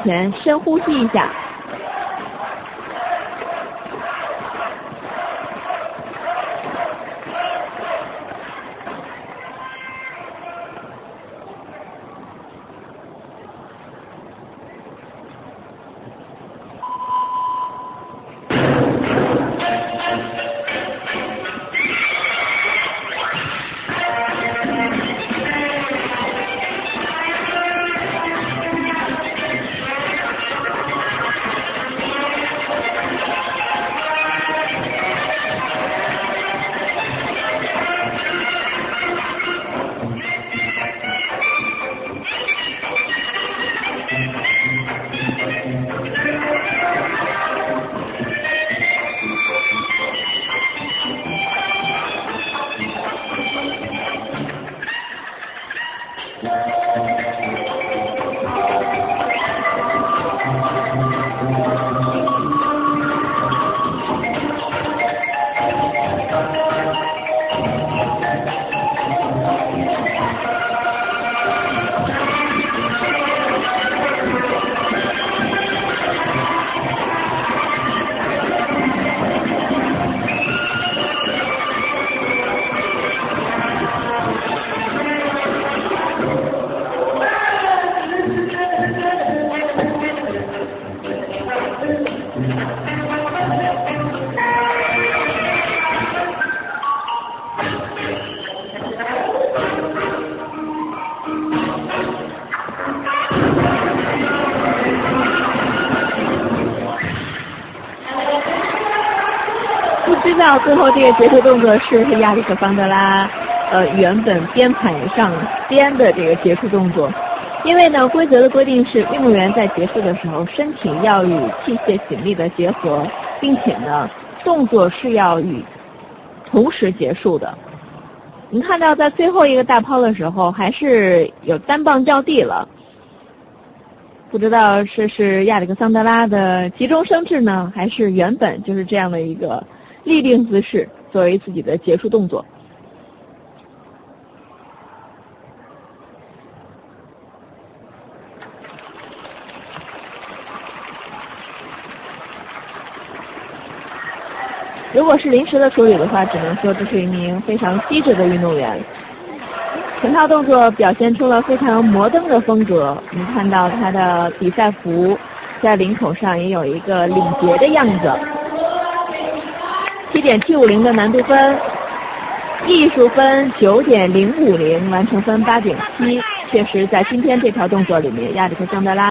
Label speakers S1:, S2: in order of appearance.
S1: 前深呼吸一下。知道最后这个结束动作是亚历克桑德拉原本编排上编的这个结束动作，因为呢规则的规定是运动员在结束的时候身体要与器械紧密的结合，并且呢动作是要与同时结束的。你看到在最后一个大抛的时候还是有单棒掉地了，不知道这是亚历克桑德拉的急中生智呢，还是原本就是这样的一个立定姿势作为自己的结束动作。如果是临时的处理的话，只能说这是一名非常机智的运动员，整套动作表现出了非常摩登的风格。你看到他的比赛服在领口上也有一个领结的样子。7.750的难度分，艺术分9.050，完成分8.7。确实在今天这条动作里面，亚历克桑德拉